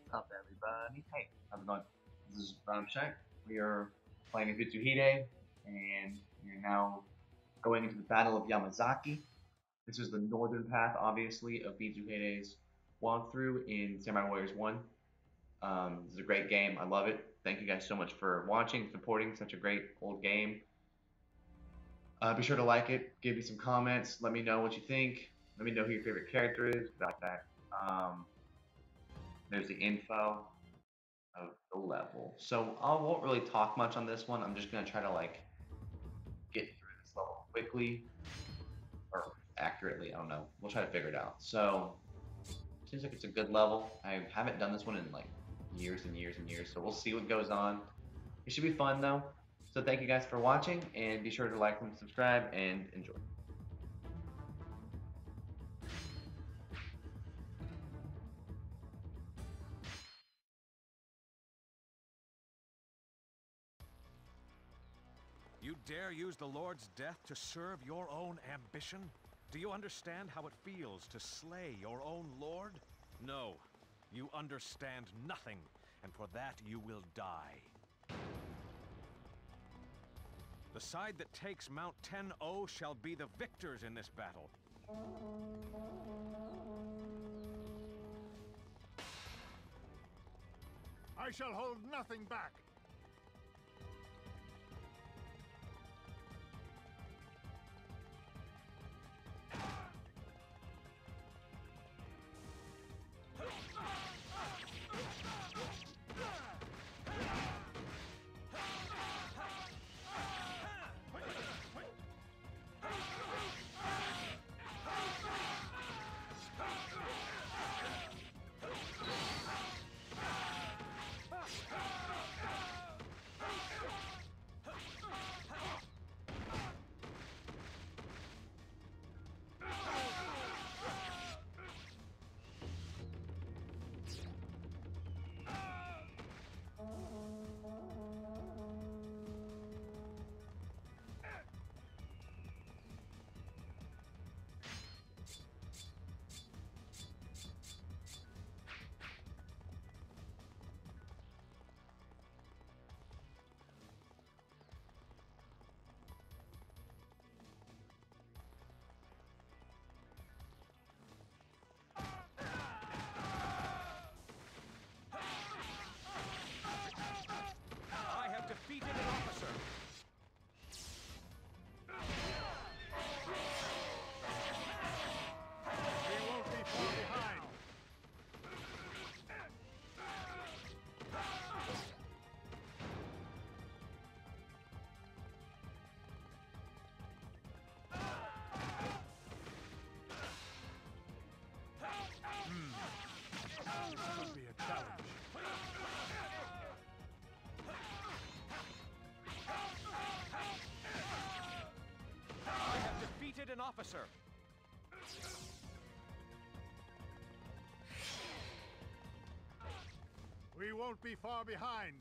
Up, everybody? Hey, how's it going? This is Ramshak. We are playing Mitsuhide, and we are now going into the Battle of Yamasaki. This is the northern path, obviously, of Mitsuhide's walkthrough in Samurai Warriors 1. This is a great game. I love it. Thank you guys so much for watching, supporting such a great old game. Be sure to like it, give me some comments, let me know what you think. Let me know who your favorite character is. Like that. There's the info of the level. So I won't really talk much on this one. I'm just gonna try to like get through this level quickly or accurately. I don't know. We'll try to figure it out. So seems like it's a good level. I haven't done this one in like years and years and years. So we'll see what goes on. It should be fun though. So thank you guys for watching, and be sure to like and subscribe and enjoy. You dare use the Lord's death to serve your own ambition? Do you understand how it feels to slay your own Lord? No, you understand nothing, and for that you will die. The side that takes Mount 10-0 shall be the victors in this battle. I shall hold nothing back. Defeated an officer. We won't be far behind. This could be a challenge. Defeated an officer. We won't be far behind.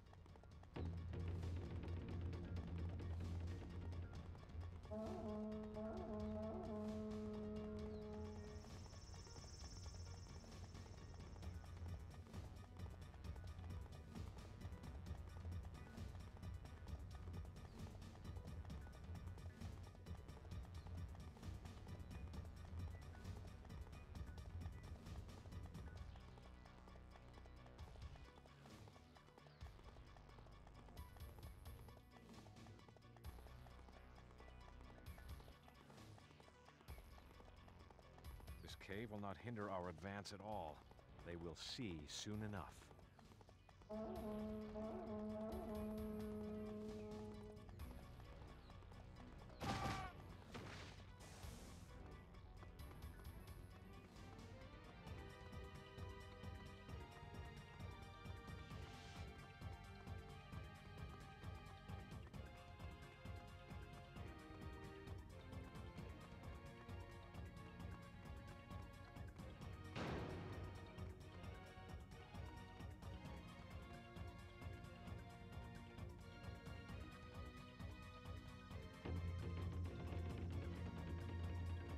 This cave will not hinder our advance at all. They will see soon enough.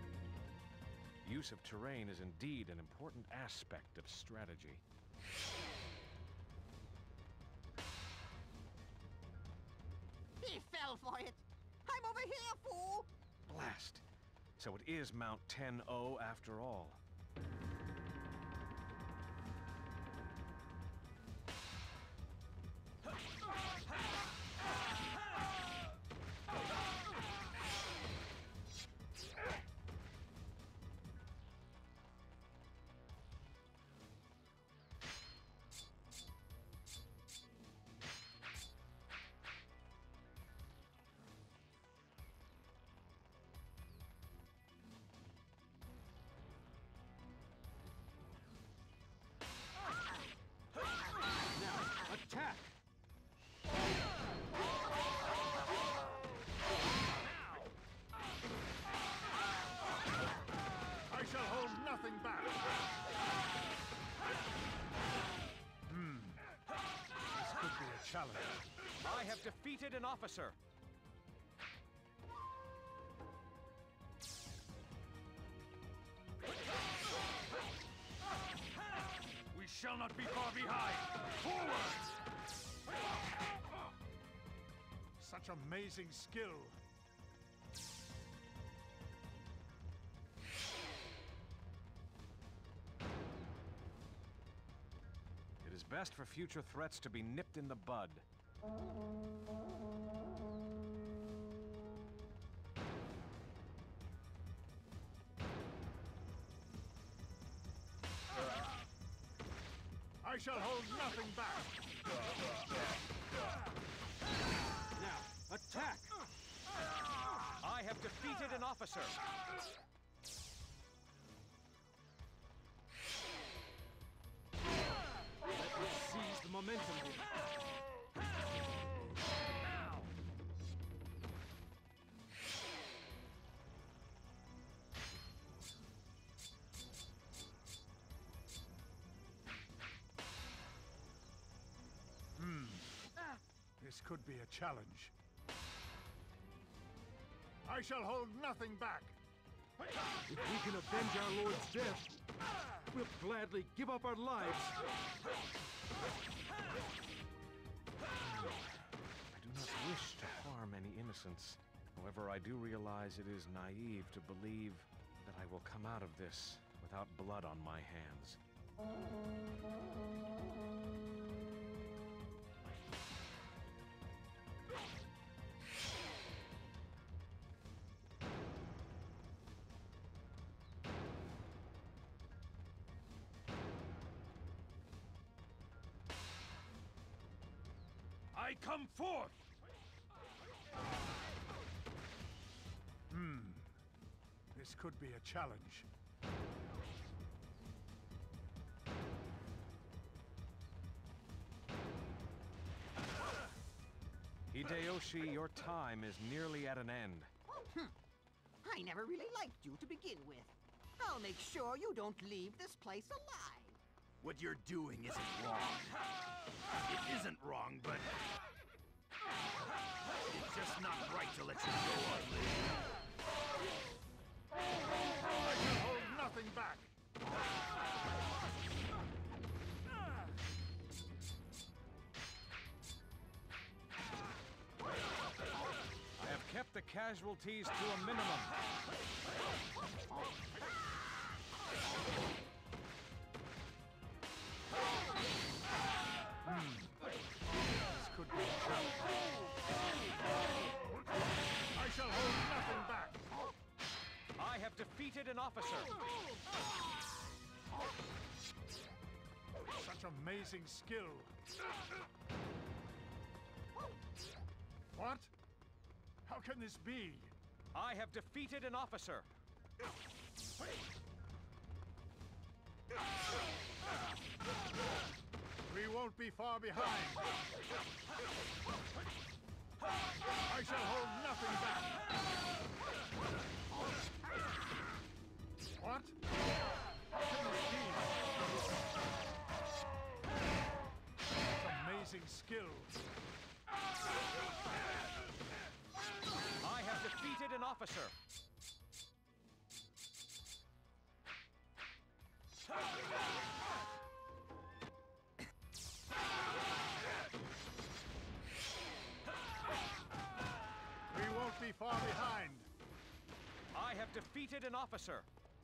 Use of terrain is indeed an important aspect of strategy. here, fool! Blast. So it is Mount 10-0 after all. Attack! I shall hold nothing back. This could be a challenge. I have defeated an officer. We shall not be far behind. Forward! Such amazing skill. It is best for future threats to be nipped in the bud. I shall hold nothing back. Now, attack! I have defeated an officer. Let's seize the momentum here. This could be a challenge. I shall hold nothing back. If we can avenge our Lord's death, we'll gladly give up our lives. I do not wish to harm any innocents. However, I do realize it is naive to believe that I will come out of this without blood on my hands. I come forth! This could be a challenge. Hideyoshi, your time is nearly at an end. I never really liked you to begin with. I'll make sure you don't leave this place alive. What you're doing isn't wrong. It isn't wrong, but it's just not right to let you go ugly. I can hold nothing back. I have kept the casualties to a minimum. This could be a challenge. I shall hold nothing back. I have defeated an officer. Such amazing skill. What? How can this be? I have defeated an officer. We won't be far behind. I shall hold nothing back. What? How can this be? Such amazing skill. I have defeated an officer. We won't be far behind. defeated an officer.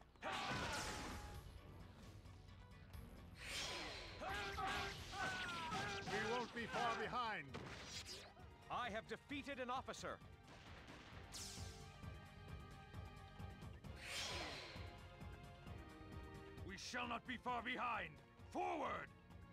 We won't be far behind. I have defeated an officer. We shall not be far behind. Forward!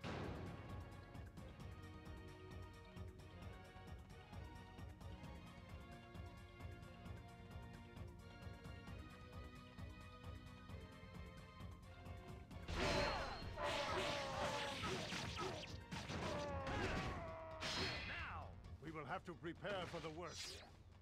Now! We will have to prepare for the worst.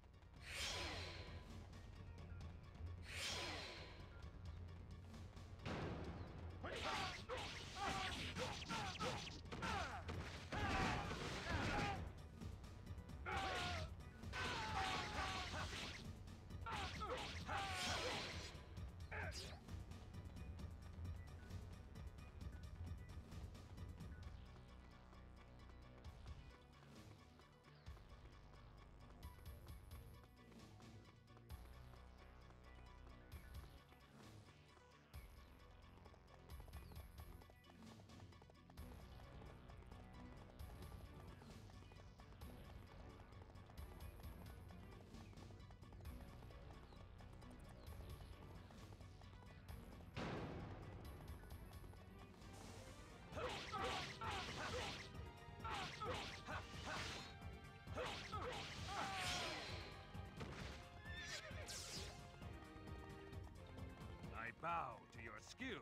I bow to your skills.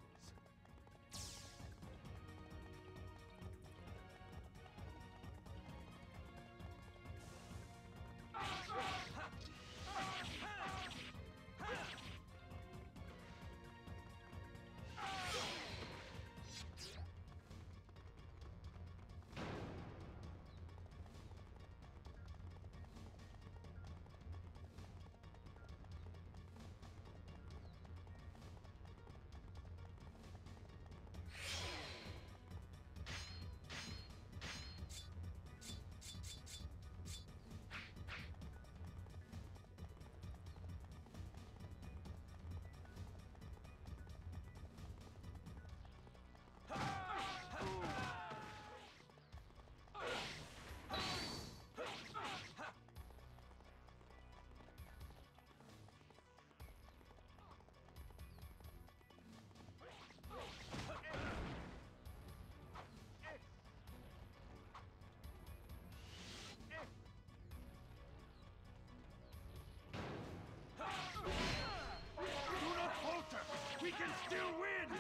Do not falter! We can still win!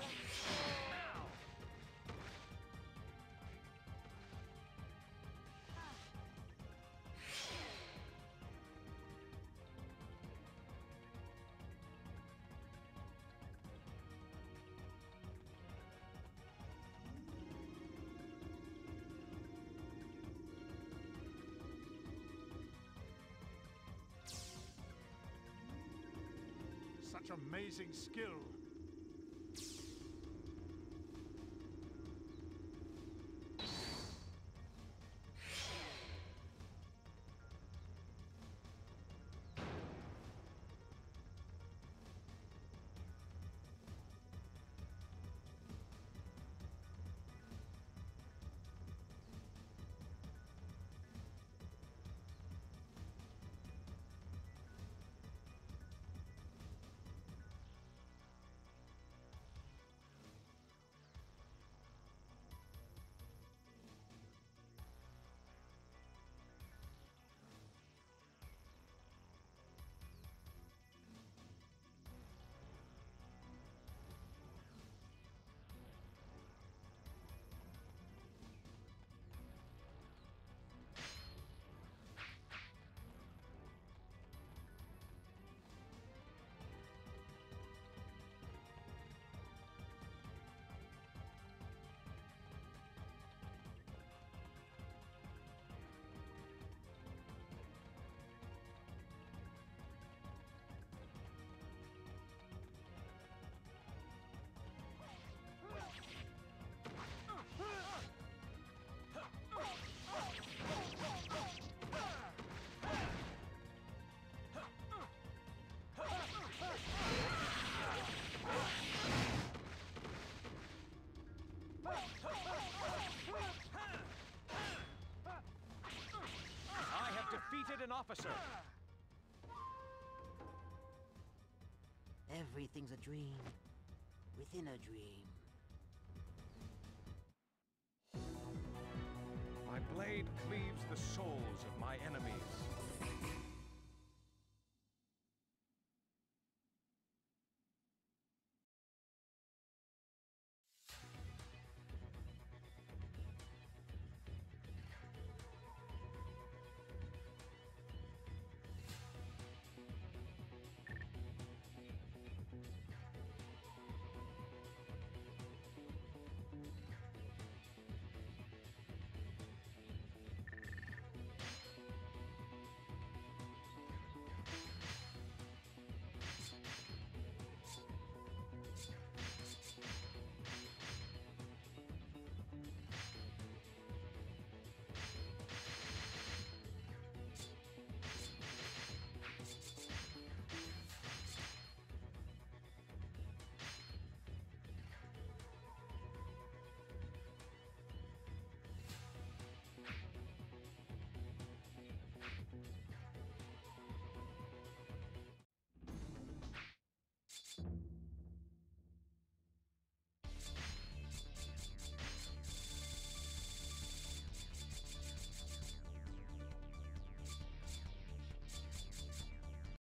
Such amazing skill. officer! Everything's a dream within a dream. My blade cleaves the souls of my enemies.